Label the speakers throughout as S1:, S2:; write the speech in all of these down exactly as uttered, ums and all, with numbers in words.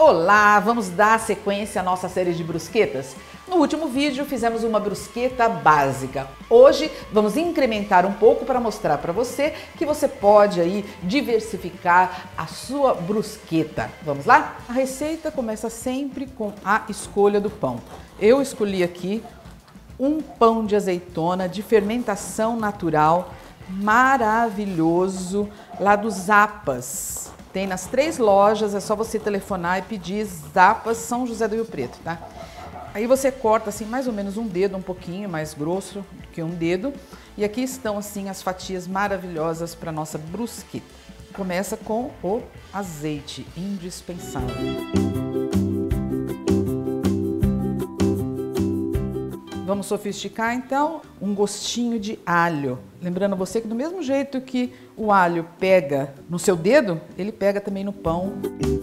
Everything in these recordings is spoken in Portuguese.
S1: Olá, vamos dar sequência à nossa série de brusquetas? No último vídeo fizemos uma brusqueta básica. Hoje vamos incrementar um pouco para mostrar para você que você pode aí diversificar a sua brusqueta. Vamos lá? A receita começa sempre com a escolha do pão. Eu escolhi aqui um pão de azeitona de fermentação natural, maravilhoso, lá dos Zapas. Tem nas três lojas, é só você telefonar e pedir Zapas São José do Rio Preto, tá? Aí você corta assim mais ou menos um dedo, um pouquinho mais grosso do que um dedo. E aqui estão assim as fatias maravilhosas para nossa brusqueta. Começa com o azeite, indispensável. Vamos sofisticar então um gostinho de alho. Lembrando você que do mesmo jeito que o alho pega no seu dedo, ele pega também no pão.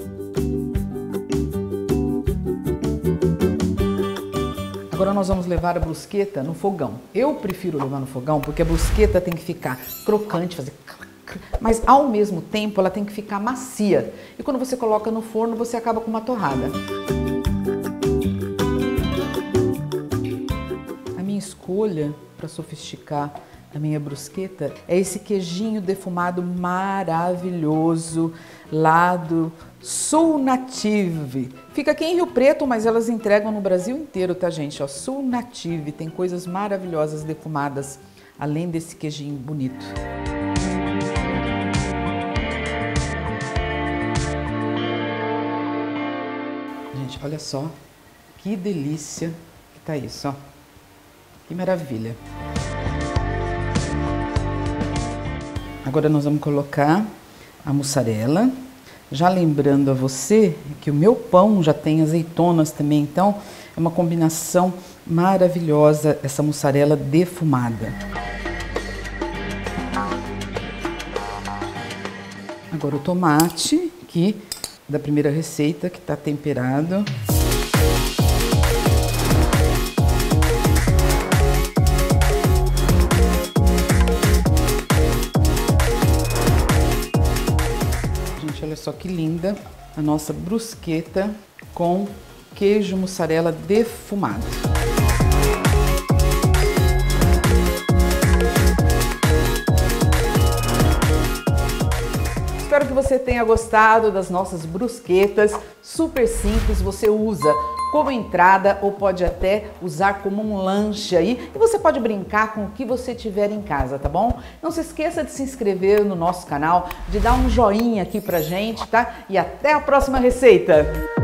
S1: Agora nós vamos levar a brusqueta no fogão. Eu prefiro levar no fogão porque a brusqueta tem que ficar crocante, fazer... mas ao mesmo tempo ela tem que ficar macia. E quando você coloca no forno, você acaba com uma torrada. Escolha para sofisticar a minha brusqueta é esse queijinho defumado maravilhoso lá do Sul Native. Fica aqui em Rio Preto, mas elas entregam no Brasil inteiro, tá, gente? Ó, Sul Native tem coisas maravilhosas defumadas, além desse queijinho bonito. Gente, olha só que delícia que tá isso, ó. Que maravilha! Agora nós vamos colocar a mussarela. Já lembrando a você que o meu pão já tem azeitonas também, então é uma combinação maravilhosa essa mussarela defumada. Agora o tomate, que da primeira receita, que está temperado. Olha só que linda a nossa brusqueta com queijo mussarela defumado. Espero que você tenha gostado das nossas brusquetas, super simples, você usa como entrada ou pode até usar como um lanche aí e você pode brincar com o que você tiver em casa, tá bom? Não se esqueça de se inscrever no nosso canal, de dar um joinha aqui pra gente, tá? E até a próxima receita!